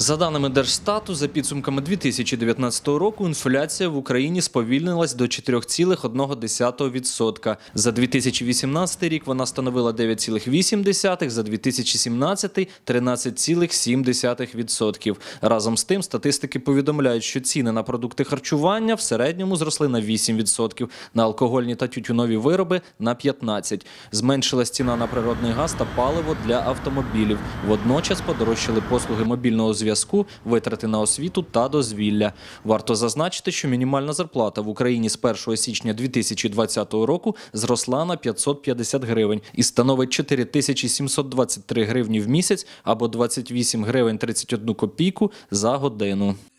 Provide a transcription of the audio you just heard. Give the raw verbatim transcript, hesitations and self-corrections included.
За даними Держстату, за підсумками дві тисячі дев'ятнадцятого року інфляція в Україні сповільнилась до чотирьох цілих одного десятого відсотка. За дві тисячі вісімнадцятий рік вона становила дев'ять цілих вісім десятих, за дві тисячі сімнадцятий – тринадцять цілих сім десятих відсотка. Разом з тим, статистики повідомляють, що ціни на продукти харчування в середньому зросли на вісім відсотків, на алкогольні та тютюнові вироби – на п'ятнадцять відсотків. Зменшилась ціна на природний газ та паливо для автомобілів. Водночас подорожчали послуги мобільного зв'язку. зв'язку, витрати на освіту та дозвілля. Варто зазначити, що мінімальна зарплата в Україні з першого січня дві тисячі двадцятого року зросла на п'ятсот п'ятдесят гривень і становить чотири тисячі сімсот двадцять три гривні в місяць або двадцять вісім гривень тридцять одну копійку за годину.